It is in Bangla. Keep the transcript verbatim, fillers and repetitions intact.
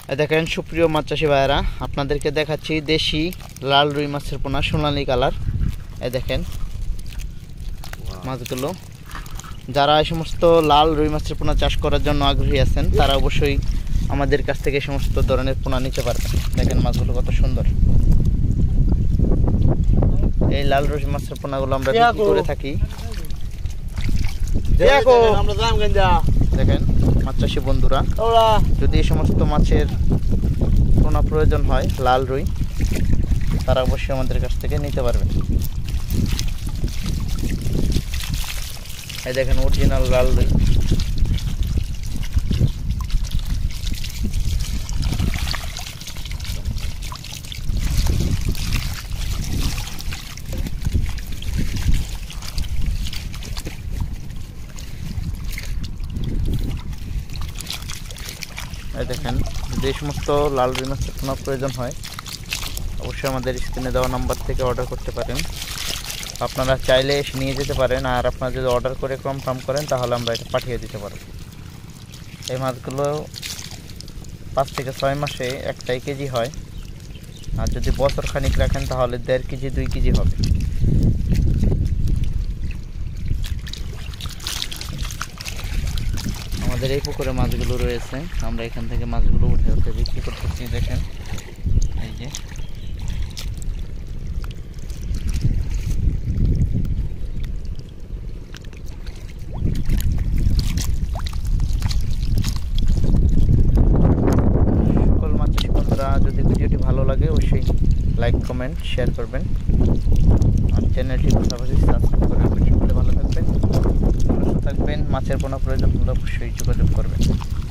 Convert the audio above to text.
দেখেন সুপ্রিয় মাছ চাষি ভাইয়েরা, আপনাদেরকে দেখাচ্ছি দেশি লাল রুই মাছের পোনা, সোনালী কালার। এই দেখেন মাছগুলো। যারা এই সমস্ত লাল রুই মাছের পোনা চাষ করার জন্য আগ্রহী আছেন তারা অবশ্যই আমাদের কাছ থেকে সমস্ত ধরনের পোনা নিতে পারবেন। দেখেন মাছগুলো কত সুন্দর। এই লাল রুই মাছের পোনাগুলো আমরা বিক্রি করে থাকি। দেখেন মাছ চাষি বন্ধুরা, যদি এই সমস্ত মাছের পোনা প্রয়োজন হয় লাল রুই, তারা অবশ্যই আমাদের কাছ থেকে নিতে পারবেন। এই দেখেন অরিজিনাল লাল রুই। এই দেখেন, যদি এই সমস্ত লাল রুই মাছের পোনা প্রয়োজন হয় অবশ্যই আমাদের স্ক্রিনে দেওয়া নাম্বার থেকে অর্ডার করতে পারেন। আপনারা চাইলে এসে নিয়ে যেতে পারেন, আর আপনারা যদি অর্ডার করে কনফার্ম করেন তাহলে আমরা এটা পাঠিয়ে দিতে পারব। এই মাছগুলো পাঁচ থেকে ছয় মাসে একটাই কেজি হয়, আর যদি বছর খানিক রাখেন তাহলে দেড় কেজি দুই কেজি হবে। আমাদের এই পুকুরে মাছগুলো রয়েছে, আমরা এখান থেকে মাছগুলো উঠে উঠে বিক্রি করতেছি। দেখেন এই যে সকল মাছ চাষি বন্ধুরা, যদি ভিডিওটি ভালো লাগে অবশ্যই লাইক কমেন্ট শেয়ার করবেন, আর চ্যানেলটি পাশাপাশি সাবস্ক্রাইব করবেন। সকলে ভালো থাকবেন, সুস্থ থাকবেন। মাছের কোনো প্রয়োজন হলে অবশ্যই যোগাযোগ করবেন।